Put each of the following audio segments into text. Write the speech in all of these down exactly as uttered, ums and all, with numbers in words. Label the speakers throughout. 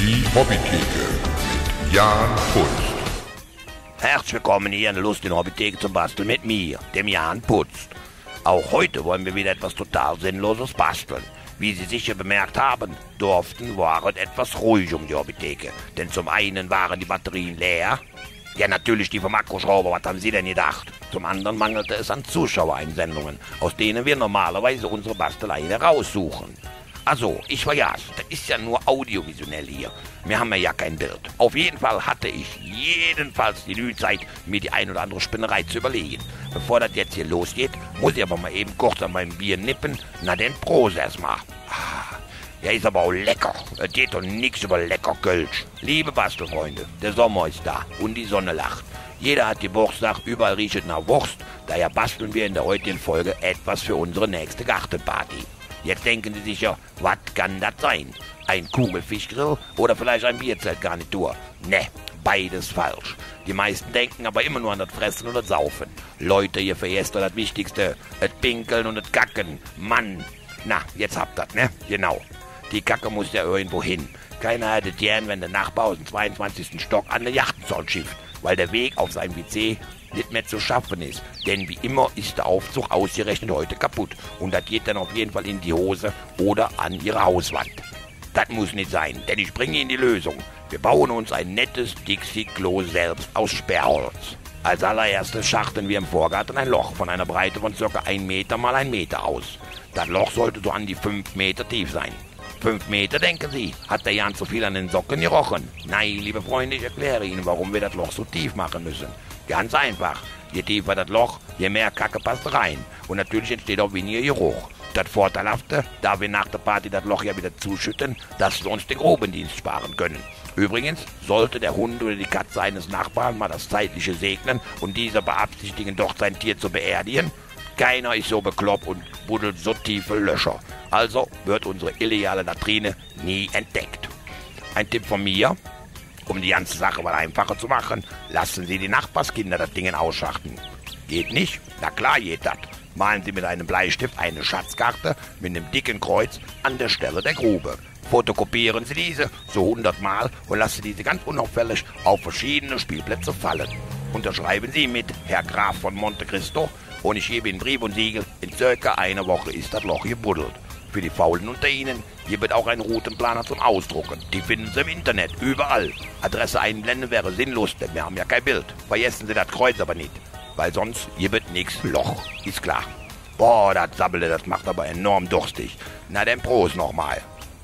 Speaker 1: Die Hobbytheke mit Jan Putzt.
Speaker 2: Herzlich willkommen hier in der lustigen Hobbytheke zum Basteln mit mir, dem Jan Putzt. Auch heute wollen wir wieder etwas total Sinnloses basteln. Wie Sie sicher bemerkt haben, durften waren etwas ruhig um die Hobbytheke. Denn zum einen waren die Batterien leer. Ja, natürlich die vom Akkuschrauber, was haben Sie denn gedacht? Zum anderen mangelte es an Zuschauereinsendungen, aus denen wir normalerweise unsere Bastelei heraussuchen. Also, ich vergaß, das ist ja nur audiovisuell hier. Wir haben ja kein Bild. Auf jeden Fall hatte ich jedenfalls die Zeit, mir die ein oder andere Spinnerei zu überlegen. Bevor das jetzt hier losgeht, muss ich aber mal eben kurz an meinem Bier nippen. Na denn, Prost erstmal. Ah, ja, ist aber auch lecker. Es geht doch nichts über lecker Kölsch. Liebe Bastelfreunde, der Sommer ist da und die Sonne lacht. Jeder hat Geburtstag, überall riecht es nach Wurst. Daher basteln wir in der heutigen Folge etwas für unsere nächste Gartenparty. Jetzt denken Sie sicher, was kann das sein? Ein Kugelfischgrill oder vielleicht ein Bierzeltgarnitur? Ne, beides falsch. Die meisten denken aber immer nur an das Fressen und das Saufen. Leute, ihr vergesst doch das Wichtigste, das Pinkeln und das Kacken. Mann, na, jetzt habt ihr das, ne? Genau. Die Kacke muss ja irgendwo hin. Keiner hätte gern, wenn der Nachbar aus dem zweiundzwanzigsten Stock an der Yachtenzaun schifft, weil der Weg auf sein W C nicht mehr zu schaffen ist. Denn wie immer ist der Aufzug ausgerechnet heute kaputt. Und das geht dann auf jeden Fall in die Hose oder an ihre Hauswand. Das muss nicht sein, denn ich bringe Ihnen die Lösung. Wir bauen uns ein nettes Dixie-Klo selbst aus Sperrholz. Als allererstes schachteln wir im Vorgarten ein Loch von einer Breite von ca. ein Meter mal ein Meter aus. Das Loch sollte so an die fünf Meter tief sein. Fünf Meter, denken Sie? Hat der Jan zu viel an den Socken gerochen? Nein, liebe Freunde, ich erkläre Ihnen, warum wir das Loch so tief machen müssen. Ganz einfach. Je tiefer das Loch, je mehr Kacke passt rein. Und natürlich entsteht auch weniger Geruch. Das Vorteilhafte, da wir nach der Party das Loch ja wieder zuschütten, dass wir uns den Grubendienst sparen können. Übrigens, sollte der Hund oder die Katze eines Nachbarn mal das Zeitliche segnen und dieser beabsichtigen, doch sein Tier zu beerdigen, keiner ist so bekloppt und buddelt so tiefe Löcher. Also wird unsere illegale Latrine nie entdeckt. Ein Tipp von mir: Um die ganze Sache mal einfacher zu machen, lassen Sie die Nachbarskinder das Ding ausschachten. Geht nicht? Na klar geht das. Malen Sie mit einem Bleistift eine Schatzkarte mit einem dicken Kreuz an der Stelle der Grube. Fotokopieren Sie diese so hundert Mal und lassen diese ganz unauffällig auf verschiedene Spielplätze fallen. Unterschreiben Sie mit Herr Graf von Monte Cristo und ich gebe Ihnen Brief und Siegel, in circa einer Woche ist das Loch gebuddelt. Für die Faulen unter Ihnen, hier wird auch ein Routenplaner zum Ausdrucken. Die finden Sie im Internet, überall. Adresse einblenden wäre sinnlos, denn wir haben ja kein Bild. Vergessen Sie das Kreuz aber nicht, weil sonst hier wird nichts Loch, ist klar. Boah, das Sabbelte, das macht aber enorm durstig. Na denn, Prost nochmal.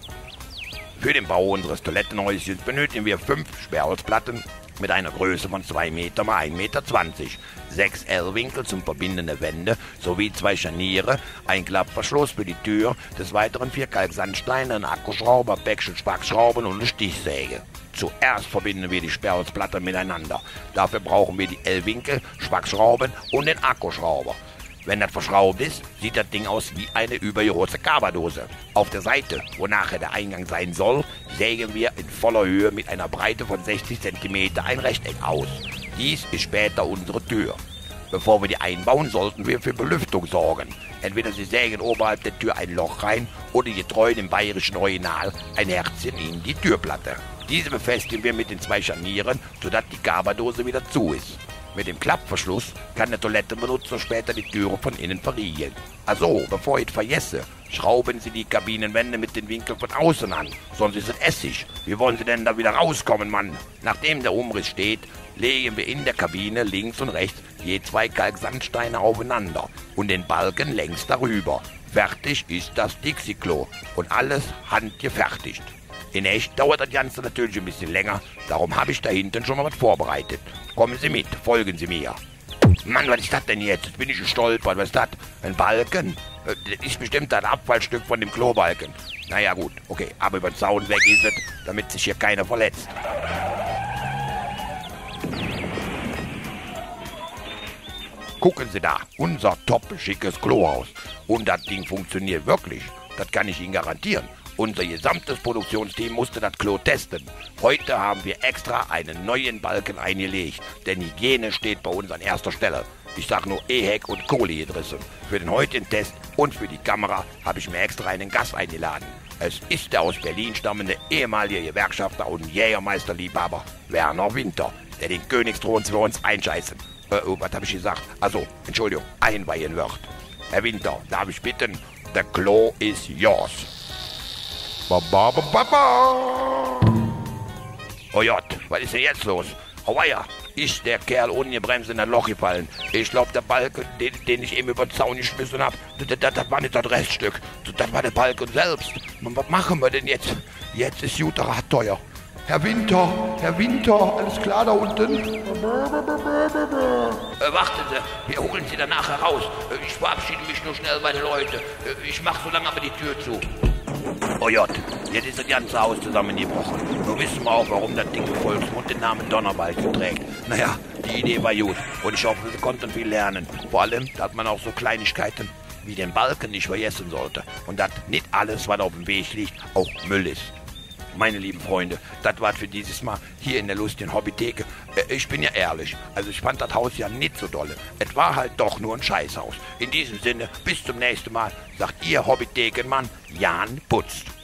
Speaker 2: Für den Bau unseres Toilettenhäuschens benötigen wir fünf Sperrholzplatten mit einer Größe von zwei Meter mal ein Meter zwanzig, sechs L-Winkel zum Verbinden der Wände sowie zwei Scharniere, ein Klappverschluss für die Tür, des Weiteren vier Kalksandsteine, ein Akkuschrauber, Päckchen Spackschrauben und eine Stichsäge. Zuerst verbinden wir die Sperrholzplatte miteinander. Dafür brauchen wir die L-Winkel, Spackschrauben und den Akkuschrauber. Wenn das verschraubt ist, sieht das Ding aus wie eine übergroße Kaberdose. Auf der Seite, wo nachher der Eingang sein soll, sägen wir in voller Höhe mit einer Breite von sechzig Zentimeter ein Rechteck aus. Dies ist später unsere Tür. Bevor wir die einbauen, sollten wir für Belüftung sorgen. Entweder Sie sägen oberhalb der Tür ein Loch rein oder getreu dem bayerischen Original ein Herzchen in die Türplatte. Diese befestigen wir mit den zwei Scharnieren, sodass die Kaberdose wieder zu ist. Mit dem Klappverschluss kann der Toilettenbenutzer später die Türe von innen verriegeln. Also, bevor ich es vergesse, schrauben Sie die Kabinenwände mit den Winkeln von außen an, sonst ist es Essig. Wie wollen Sie denn da wieder rauskommen, Mann? Nachdem der Umriss steht, legen wir in der Kabine links und rechts je zwei Kalksandsteine aufeinander und den Balken längs darüber. Fertig ist das Dixie-Klo und alles handgefertigt. In echt dauert das Ganze natürlich ein bisschen länger, darum habe ich da hinten schon mal was vorbereitet. Kommen Sie mit, folgen Sie mir. Mann, was ist das denn jetzt? Jetzt bin ich gestolpert. Was ist das? Ein Balken? Das ist bestimmt das Abfallstück von dem Klobalken. Naja gut, okay, aber über den Zaun weg ist es, damit sich hier keiner verletzt. Gucken Sie da, unser top schickes Klohaus. Und das Ding funktioniert wirklich. Das kann ich Ihnen garantieren. Unser gesamtes Produktionsteam musste das Klo testen. Heute haben wir extra einen neuen Balken eingelegt, denn Hygiene steht bei uns an erster Stelle. Ich sag nur E H E C und Kohlegedrisse. Für den heutigen Test und für die Kamera habe ich mir extra einen Gast eingeladen. Es ist der aus Berlin stammende ehemalige Gewerkschafter und Jägermeisterliebhaber Werner Winter, der den Königsthron für uns einscheißen. Äh, oh, was habe ich gesagt? Also, Entschuldigung, einweihen wird. Herr Winter, darf ich bitten, the Klo is yours. Ba, ba, ba, ba, ba. Oh Gott, was ist denn jetzt los? Oh weia, ist der Kerl ohne die Bremse in das Loch gefallen. Ich glaube, der Balken, den, den ich eben über den Zaun geschmissen habe, das, das, das war nicht das Reststück. Das war der Balken selbst. Was machen wir denn jetzt? Jetzt ist guter Rat teuer.
Speaker 1: Herr Winter, Herr Winter, alles klar da unten?
Speaker 2: Äh, warten Sie, wir holen Sie danach heraus. Äh, ich verabschiede mich nur schnell bei den Leuten. Äh, ich mache so lange aber die Tür zu. Oh Gott, jetzt ist das ganze Haus zusammengebrochen. Nun wissen wir auch, warum das Ding im Volksmund den Namen Donnerbalken trägt. Naja, die Idee war gut und ich hoffe, Sie konnten viel lernen. Vor allem, dass man auch so Kleinigkeiten wie den Balken nicht vergessen sollte. Und dass nicht alles, was auf dem Weg liegt, auch Müll ist. Meine lieben Freunde, das war's für dieses Mal hier in der lustigen Hobbytheke. Äh, ich bin ja ehrlich, also ich fand das Haus ja nicht so dolle. Es war halt doch nur ein Scheißhaus. In diesem Sinne, bis zum nächsten Mal, sagt Ihr Hobbythekenmann Jan Putzt.